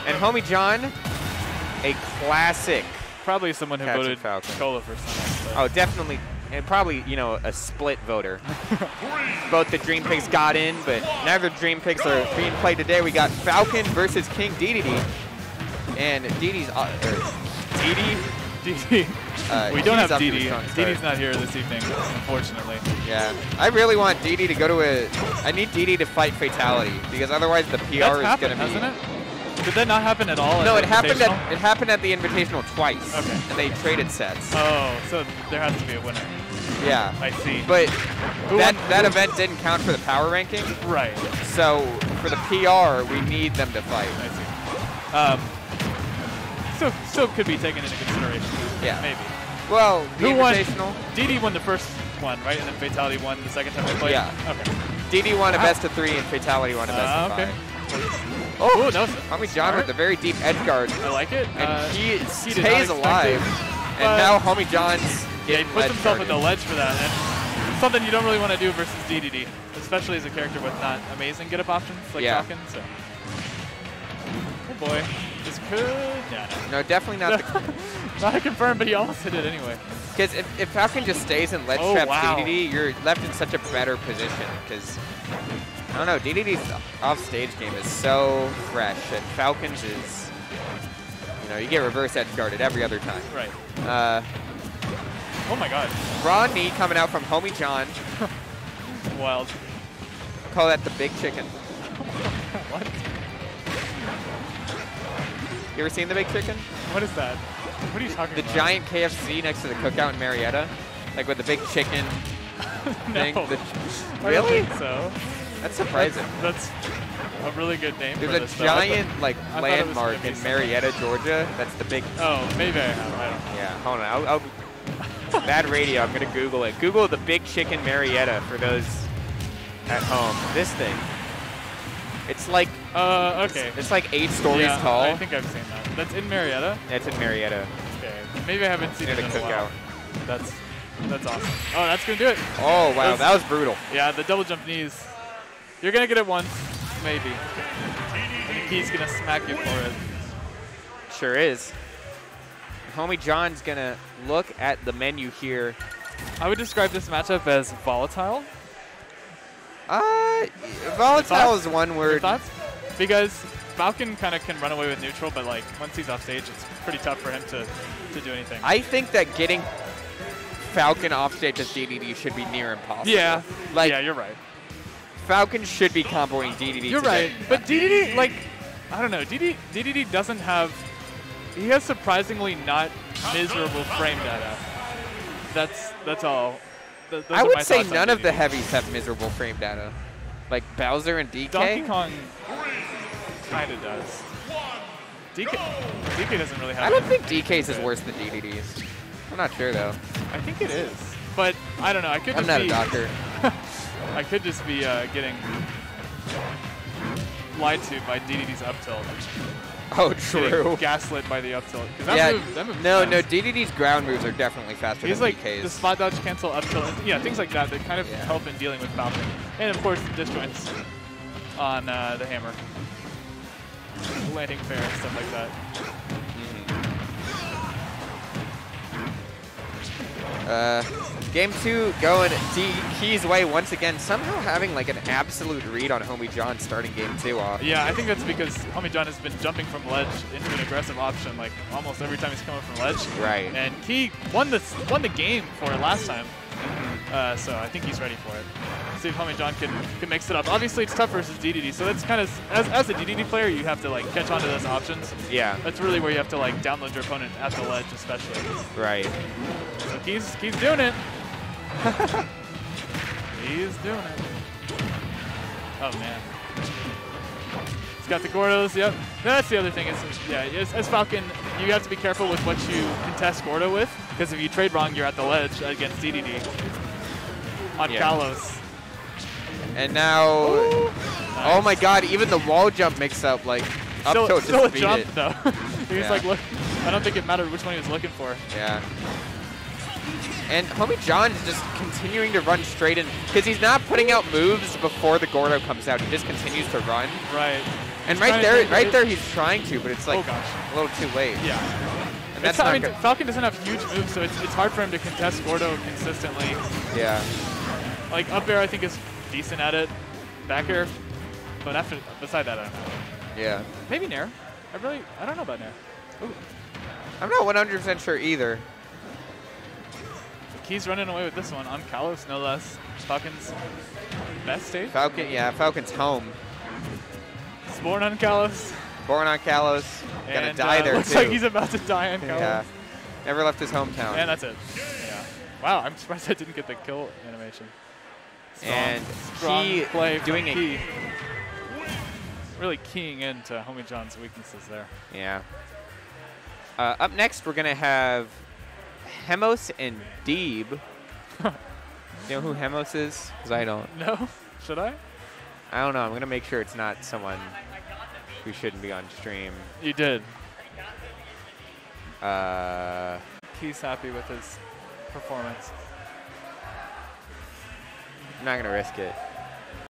And Homie John, a classic. Probably someone who voted Falcon. Cola for Sonic. Oh, definitely. And probably, you know, a split voter. Both the Dream Picks got in, but neither Dream Picks are being played today. We got Falcon versus King Dedede. And Dedede's... Dedede? We don't have Dedede. Dedede's not here this evening, unfortunately. Yeah. I really want Dedede to go to a... I need Dedede to fight Fatality, because otherwise the PR is going to be... hasn't it? Did that not happen at all? No, it happened at the Invitational twice. Okay. And they traded sets. Oh, so there has to be a winner. Yeah. I see. But that event didn't count for the power ranking. Right. So for the PR, we need them to fight. I see. Still could be taken into consideration. Yeah. Maybe. Well, the Who won? Invitational. Dedede won the first one, right? And then Fatality won the second time they played? Yeah. Okay. Dedede won a best of 3 and Fatality won a best of 5. Okay. Oh, no. Homie John with a very deep edge guard. I like it. And he did stays not alive. expect it, And now Homie John's he getting puts himself guarded. at the ledge for that. And something you don't really want to do versus Dedede, especially as a character with not amazing get-up options like Falcon. So. Oh boy. This could... Yeah, no, definitely not. Not a confirm, but he almost hit it anyway. Because if Falcon just stays in ledge trap Dedede, you're left in such a better position. Because, I don't know, Dedede's off-stage game is so fresh, and Falcon's is, you know, you get reverse edge guarded every other time. Right. Oh my god. Raw knee coming out from Homie John. Wild. Call that the big chicken. What? You ever seen the big chicken? What is that? What are you talking about? The giant KFC next to the cookout in Marietta? Like with the big chicken thing? No. Really? I don't think so. That's surprising. That's a really good name for There's this. a giant like I thought it was landmark gonna in be Marietta, Georgia. That's the big... Oh, maybe I have. I don't know. Yeah, hold on. Bad radio. I'm going to Google it. Google the big chicken Marietta for those at home. This thing. It's like... okay. It's like 8 stories Yeah, tall. I think I've seen that. That's in Marietta? It's in Marietta. Okay. Maybe I haven't seen it in a while. That's awesome. Oh, that's going to do it. Oh, wow. That was brutal. Yeah, the double jump knees. You're going to get it once. Maybe. And the key's going to smack you for it. Sure is. Homie John's going to look at the menu here. I would describe this matchup as volatile. Volatile is one word. Thoughts? Because Falcon kind of can run away with neutral, but like once he's off stage, it's pretty tough for him to do anything. I think that getting Falcon off stage as Dedede should be near impossible. Yeah. Like, yeah, you're right. Falcon should be comboing Dedede. You're right. But Dedede, like, I don't know. Dedede doesn't have... He has surprisingly not miserable frame data. That's all. I would say none of the heavies have miserable frame data. Like Bowser and DK? Donkey Kong kind of does. DK doesn't really have... I don't think DK's is worse than DDD's. I'm not sure, though. I think it is. But I don't know. I could I'm not a doctor. I could just be getting lied to by DDD's up tilt. Oh, true. Getting gaslit by the up tilt. Yeah, that move no, DDD's ground moves are definitely faster He's than like DK's. the spot dodge cancel up tilt. Yeah, things like that kind of help in dealing with Falcon. And of course, disjoints on the hammer. Landing fair and stuff like that. Game 2 going DK's way once again, somehow having like an absolute read on Homie John starting game 2 off. Yeah, I think that's because Homie John has been jumping from ledge into an aggressive option like almost every time he's coming from ledge. Right. And he won the game for it last time. So I think he's ready for it. See if Homie John can mix it up. Obviously, it's tough versus DDD, so that's kind of, as a DDD player, you have to like catch on to those options. Yeah. That's really where you have to like download your opponent at the ledge, especially. Right. So he's doing it. He's doing it. Oh man. He's got the Gordos. Yep. That's the other thing. As Falcon, you have to be careful with what you contest Gordo with, because if you trade wrong, you're at the ledge against DDD on Kalos. And now, nice. Oh my God! Even the wall jump mix-up, like up tilt just still a beat jump it. though. He's like, look. I don't think it mattered which one he was looking for. Yeah. And Homie John's just continuing to run straight in, because he's not putting out moves before the Gordo comes out. He just continues to run. Right. And right there, he's trying to, but it's like a little too late. Yeah. And that's not good. Falcon doesn't have huge moves, so it's hard for him to contest Gordo consistently. Yeah. Like up air, I think is decent at it. Back air, but beside that, I don't know. Yeah. Maybe Nair. I don't know about Nair. Ooh. I'm not 100% sure either. Key's running away with this one on Kalos, no less. Falcon's best stage. Falcon's home. It's born on Kalos. Born on Kalos. Gonna die there looks too. Like he's about to die on Kalos. Yeah. Never left his hometown. And that's it. Yeah. Wow, I'm surprised I didn't get the kill animation. Strong play doing Key. Really keying into Homie John's weaknesses there. Yeah. Up next, we're gonna have Hemos and Deeb. You know who Hemos is? Because I don't. No? Should I? I don't know. I'm going to make sure it's not someone who shouldn't be on stream. You did. He's happy with his performance. I'm not going to risk it.